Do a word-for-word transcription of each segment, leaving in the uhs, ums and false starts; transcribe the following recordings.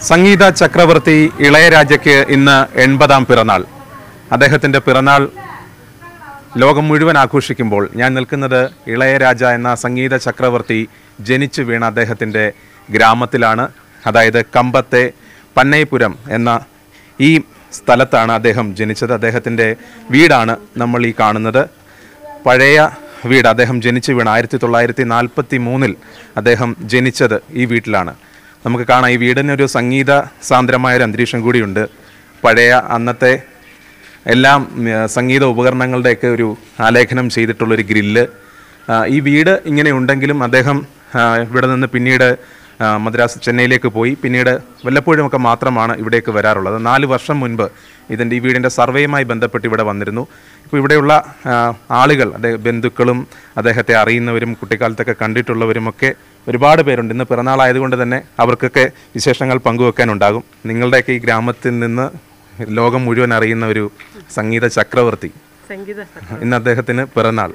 സംഗീത ചക്രവർത്തി ഇളയരാജയ്ക്ക് ഇന്ന് എൺപതാം പിറന്നാൾ. അദ്ദേഹത്തിൻ്റെ പിറന്നാൾ ലോകം മുഴുവൻ ആഘോഷിക്കുമ്പോൾ ഞാൻ നിൽക്കുന്നത് ഇളയരാജ എന്ന സംഗീത ചക്രവർത്തി ജനിച്ചു വീണ അദ്ദേഹത്തിൻ്റെ ഗ്രാമത്തിലാണ്. അതായത് കമ്പത്തെ പന്നൈപുരം എന്ന ഈ സ്ഥലത്താണ് അദ്ദേഹം ജനിച്ചത്. അദ്ദേഹത്തിൻ്റെ വീടാണ് നമ്മൾ ഈ കാണുന്നത്. പഴയ വീട്. അദ്ദേഹം ജനിച്ചു വീണ ആയിരത്തി തൊള്ളായിരത്തി നാൽപ്പത്തി മൂന്നിൽ അദ്ദേഹം ജനിച്ചത് ഈ വീട്ടിലാണ്. നമുക്ക് കാണാം ഈ വീടിനൊരു സംഗീത സാന്ദ്രമായൊരു അന്തരീക്ഷം കൂടിയുണ്ട്. പഴയ അന്നത്തെ എല്ലാം സംഗീത ഉപകരണങ്ങളുടെയൊക്കെ ഒരു ആലേഖനം ചെയ്തിട്ടുള്ളൊരു ഗ്രില്ല്. ഈ വീട് ഇങ്ങനെ ഉണ്ടെങ്കിലും അദ്ദേഹം ഇവിടെ നിന്ന് പിന്നീട് മദ്രാസ് ചെന്നൈയിലേക്ക് പോയി. പിന്നീട് വല്ലപ്പോഴുമൊക്കെ മാത്രമാണ് ഇവിടേക്ക് വരാറുള്ളത്. നാല് വർഷം മുൻപ് ഇതിൻ്റെ ഈ വീടിൻ്റെ സർവേയുമായി ബന്ധപ്പെട്ട് ഇവിടെ വന്നിരുന്നു. ഇപ്പോൾ ഇവിടെയുള്ള ആളുകൾ, അദ്ദേഹം ബന്ധുക്കളും അദ്ദേഹത്തെ അറിയുന്നവരും കുട്ടിക്കാലത്തൊക്കെ കണ്ടിട്ടുള്ളവരുമൊക്കെ ഒരുപാട് പേരുണ്ട്. ഇന്ന് പിറന്നാളായതുകൊണ്ട് തന്നെ അവർക്കൊക്കെ വിശേഷങ്ങൾ പങ്കുവെക്കാനുണ്ടാകും. നിങ്ങളുടെയൊക്കെ ഈ ഗ്രാമത്തിൽ നിന്ന് ലോകം മുഴുവൻ അറിയുന്ന ഒരു സംഗീത ചക്രവർത്തി, ഇന്ന് അദ്ദേഹത്തിന് പിറന്നാൾ.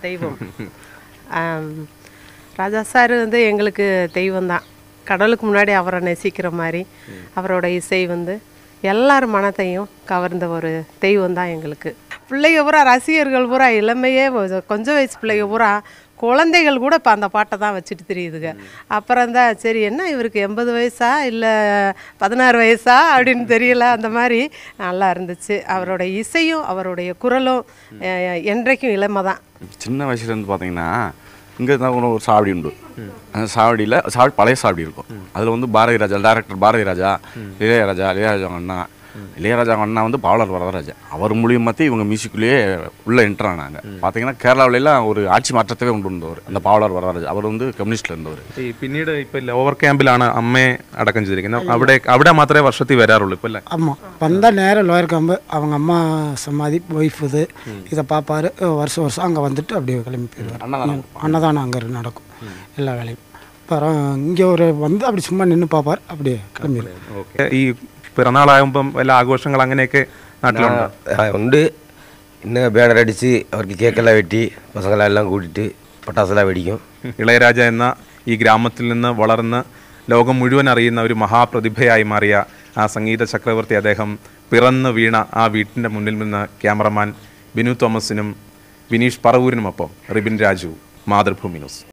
ராஜா சார் வந்து எங்களுக்கு தெய்வம் தான். கடவுளுக்கு முன்னாடி அவரை நேசிக்கிற மாதிரி அவரோட இசை வந்து எல்லார் மனத்தையும் கவர்ந்த ஒரு தெய்வம் தான் எங்களுக்கு. பிள்ளைங்க பூரா ரசிகர்கள் பூரா இளமையே கொஞ்சம் வயசு பிள்ளைங்க பூரா குழந்தைகள் கூட இப்போ அந்த பாட்டை தான் வச்சுட்டு தெரியுதுங்க. அப்புறம் தான் சரி என்ன இவருக்கு எண்பது வயசா இல்லை பதினாறு வயசா அப்படின்னு தெரியல. அந்த மாதிரி நல்லா இருந்துச்சு. அவரோட இசையும் அவருடைய குரலும் என்றைக்கும் இளமை தான். சின்ன வயசுலேருந்து பார்த்தீங்கன்னா இங்கே தான் ஒரு சாவடி உண்டு. அந்த சாவடியில் சாவடி பழைய சாவடி இருக்கும். அதில் வந்து பாரதி ராஜா, டேரக்டர் பாரதி ராஜா, இளையராஜா, இளையராஜா அண்ணா இளையராஜா அண்ணா வந்து பாவலர் வரதராஜா அவர் மூலியமாற்றி இவங்க மியூசிக்குள்ளேயே உள்ளே என்ட்ரு ஆனாங்க. பார்த்தீங்கன்னா கேரளாவிலலாம் ஒரு ஆட்சி மாற்றத்தவே கொண்டு வந்தவர் அந்த பாவலர் வரதராஜா. அவர் வந்து കമ്മ്യൂണിസ്റ്റിൽ இருந்தவர். പിന്നീട് ഇപ്പോൾ ലോവർ ക്യാമ്പിലാണ് അമ്മയെ അടക്കം ചെയ്തിരിക്കുന്നത്. അവിടെ അവിടെ മാത്രമേ വർഷത്തിൽ വരാറുള്ളൂ ഇപ്പോൾ അല്ലേ? ஆமாம், வந்தால் நேராக லோயர் கேம்பு அவங்க அம்மா சமாதி ஒய்ஃப் இது இதை பார்ப்பாரு. வருஷம் வருஷம் அங்கே வந்துட்டு அப்படியே கிளம்பி போயிடுவார். அன்னதானம் அன்னதானம் அங்கே நடக்கும் எல்லா வேலையும். அப்புறம் இங்கே ஒரு வந்து அப்படி சும்மா நின்று பார்ப்பார், அப்படியே கிளம்பிடுவார். ഓക്കെ. ഈ പിറന്നാളാകുമ്പം വല്ല ആഘോഷങ്ങൾ അങ്ങനെയൊക്കെ നാട്ടിലുണ്ട്? ഉണ്ട്. ഇന്ന് ബാനർ അടിച്ച് അവർക്ക് കേക്കെല്ലാം വെട്ടി പസങ്ങളെല്ലാം കൂട്ടിയിട്ട് പട്ടാസെല്ലാം വെടിക്കും. ഇളയരാജ എന്ന ഈ ഗ്രാമത്തിൽ നിന്ന് വളർന്ന് ലോകം മുഴുവൻ അറിയുന്ന ഒരു മഹാപ്രതിഭയായി മാറിയ ആ സംഗീത ചക്രവർത്തി അദ്ദേഹം പിറന്നു വീണ ആ വീട്ടിൻ്റെ മുന്നിൽ നിന്ന് ക്യാമറമാൻ ബിനു തോമസിനും വിനീഷ് പറവൂരിനുമൊപ്പം റിബിൻ രാജു, മാതൃഭൂമി ന്യൂസ്.